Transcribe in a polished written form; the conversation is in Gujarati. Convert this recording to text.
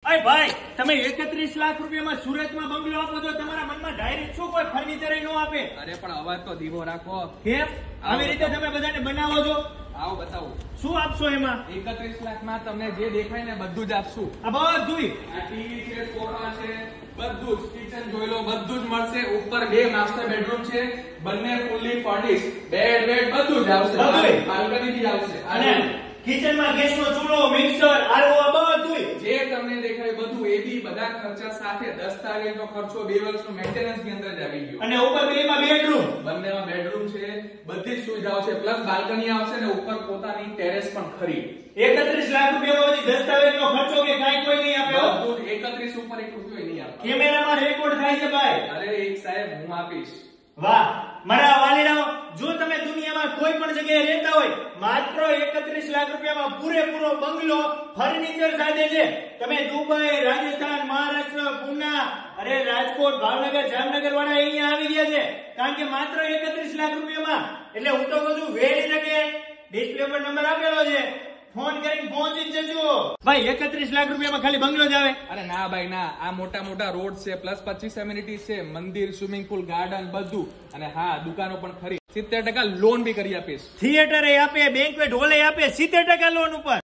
અરે ભાઈ, તમે 31 લાખ રૂપિયામાં સુરતમાં બંગલો આપો છો, તમારા મનમાં ડાયરેક્ટ શું કોઈ ફર્નિચર નો આપે? અરે પણ અવાજ તો ધીમો રાખો. કેમ આવી રીતે તમે બધાને બનાવો છો? આવો બતાવો. શું આપશો એમાં? 31 લાખમાં તમને જે દેખાય ને બધું જ આપશું. આ બધુંય? આ ટીવી છે, સોફા છે, બધું જ. કિચન જોઈ લો, બધું જ મળશે. ઉપર 2 માસ્ટર બેડરૂમ છે, બંને ફૂલી ફર્નિશ. બેડ બધું જ આવશે. બાલ્કની બી આવશે. અને કિચનમાં ગેસનો ચૂલો, મિક્સર, આરો, આ બધુંય જે તમને દેખાય બધું, એ બી બધા ખર્ચા સાથે. દસ્તાવેજનો ખર્ચો, 2 વર્ષનો મેન્ટેનન્સ ની અંદર જ આવી ગયો. અને ઉપર બેમાં બેડરૂમ, બંનેમાં બેડરૂમ છે, બધી જ સુવિધાઓ છે. પ્લસ બાલ્કની આવશે ને ઉપર પોતાની ટેરેસ પણ ખરી. 31 લાખ રૂપિયામાં બધી દસ્તાવેજનો ખર્ચો કે કાંઈ કોઈ નહીં આપે? બધું 31 ઉપર 1 રૂપિયો નહીં આપે. કેમેરામાં રેકોર્ડ થાય છે ભાઈ. અરે એક સાહેબ હું આપીશ. વાહ મારા વાલીડાઓ, જો તમે દુનિયામાં કોઈ પણ જગ્યાએ રહેતા હોય, માત્ર 31 લાખ રૂપિયામાં પૂરેપૂરો બંગલો ફર્નિચર સાથે છે. તમે દુબઈ, રાજસ્થાન, મહારાષ્ટ્ર, પુના, અરે રાજકોટ, ભાવનગર, જામનગર વાળા અહીંયા આવી ગયા છે, કારણ કે માત્ર 31 લાખ રૂપિયામાં. એટલે હું તો કહું છું વહેલી તકે ડિસ્પ્લે પર નંબર આપેલો છે, ફોન કરીને પહોંચી જજો. ભાઈ 31 લાખ રૂપિયામાં ખાલી બંગલો જ આવે? અરે ના ભાઈ ના, આ મોટા રોડ છે, પ્લસ 25 એમિનિટીઝ છે, મંદિર, સ્વિમિંગ પુલ, ગાર્ડન બધું. અને હા, દુકાનો પણ ખરી. 70% લોન બી કરી આપીશ. થિયેટર આપે, બેન્ક્વેટ હોલ આપે, 70% લોન ઉપર.